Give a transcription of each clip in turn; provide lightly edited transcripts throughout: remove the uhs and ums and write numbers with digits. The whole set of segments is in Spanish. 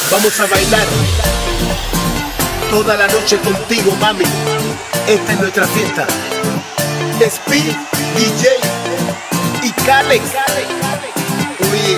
Vamos a bailar toda la noche contigo, mami. Esta es nuestra fiesta. Speed, DJ y Kalex. Oye,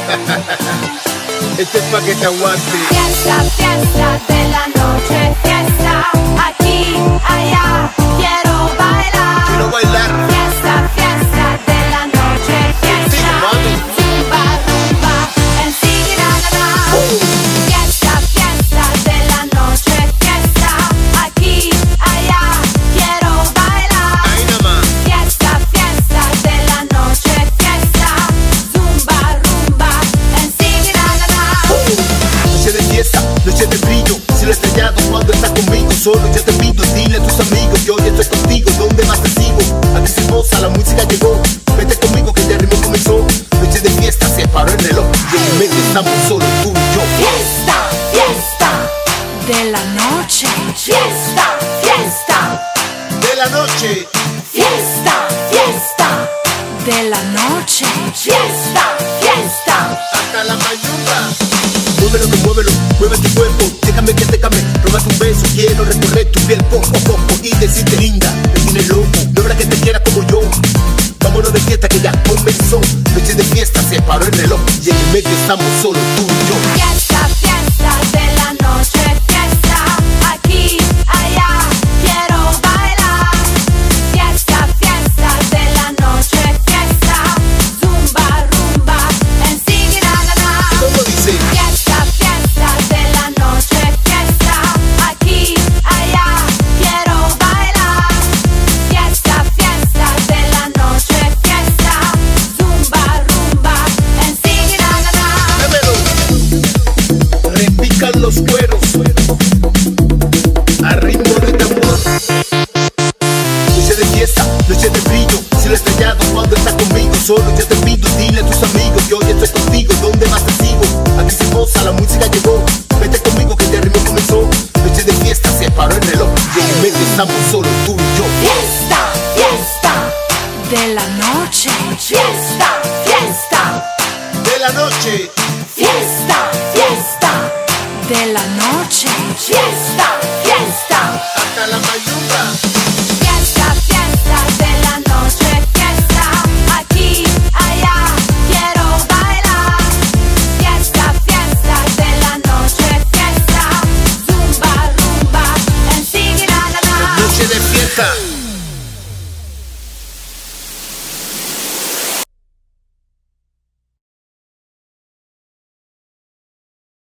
este es pa' que te aguante. Fiesta, fiesta de la noche, fiesta, aquí, allá, quiero bailar. Quiero bailar. Fiesta, fiesta de la noche, fiesta, zumba, rumba, en Sigrana. Fiesta, fiesta de la noche, fiesta, aquí, allá, quiero bailar. Ahí nomás. Fiesta, fiesta de la noche, fiesta, zumba, rumba, en Sigrana. Noche de fiesta, noche de brillo, cielo estrellado cuando estás conmigo. Solo yo te pido, dile a tus amigos que hoy estoy contigo. ¿Dónde más te sigo? Aquí se goza, la música llegó. Vete conmigo que ya el ritmo comenzó. Noche de fiesta, se paró el reloj y en el medio estamos solo tú y yo. Fiesta, fiesta de la noche, fiesta, fiesta De la noche, fiesta, fiesta de la noche, fiesta, fiesta. hasta la mañana. Muévelo, que muévelo, mueve tu cuerpo. Déjame que te cambie, róbate un beso. Quiero recorrer tu piel poco a poco y decirte linda, me tienes loco. No habrá que te quiera como yo. Vámonos de fiesta que ya comenzó. Noche de fiesta, se paró el reloj y en el medio estamos solo tú y yo. Fiesta, fiesta de la noche, fiesta, aquí, allá, quiero bailar. Fiesta, fiesta de la noche, fiesta, zumba, rumba, en Sigrana. ¿Cómo dice? Fiesta, fiesta de la noche, fiesta, aquí, allá, quiero bailar. Fiesta, fiesta de la noche, fiesta, zumba, rumba, en Sigrana. Dámelo. Repican los cueros a ritmo de tambor. Noche de fiesta, noche de brillo, cielo estrellado cuando estás conmigo. Solo yo te pido, dile a tus amigos que hoy estoy contigo. ¿Dónde más te sigo? Aquí se goza, la música llegó. Vete conmigo que ya el ritmo comenzó. Noche de fiesta, se paró el reloj y en el medio estamos solo tú y yo. Fiesta, fiesta de la noche, fiesta, fiesta De la noche, fiesta, fiesta de la noche, fiesta,